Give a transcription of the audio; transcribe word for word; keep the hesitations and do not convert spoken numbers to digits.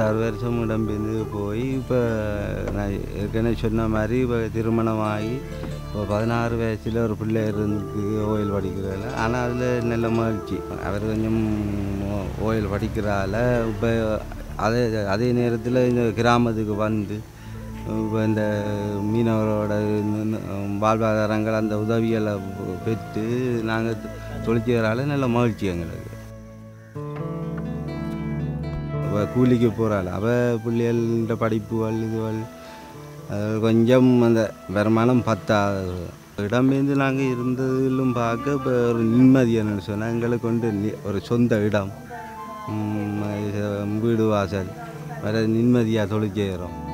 அஞ்சாறு வருஷம் இடம்பெயர்ந்து போய் இப்போ நான் ஏற்கனவே சொன்ன மாதிரி இப்போ திருமணமாகி இப்போ பதினாறு வயசில் ஒரு பிள்ளை இருந்து ஓயில் படிக்கிறதில்ல. ஆனால் அதில் நல்ல மகிழ்ச்சி. அவர் கொஞ்சம் ஓயில் படிக்கிறால இப்போ அதே அதே நேரத்தில் இந்த கிராமத்துக்கு வந்து இப்போ இந்த மீனவரோட வாழ்வாதாரங்கள் அந்த உதவிகளை பெற்று நாங்கள் தொழிற்சியரால் நல்ல மகிழ்ச்சி எங்களுக்கு. அவள் கூலிக்கு போகிறாள். அவள் பிள்ளைகள படிப்புகள் இதுகள் கொஞ்சம் அந்த வருமானம் பத்தாது. இடம்பெயர்ந்து நாங்கள் இருந்ததிலும் பார்க்க இப்போ ஒரு நிம்மதி என்னென்னு சொன்னால் எங்களுக்கு கொண்டு ஒரு சொந்த இடம், வீடு வாசல், வேறு நிம்மதியாக தொழில் செய்கிறோம்.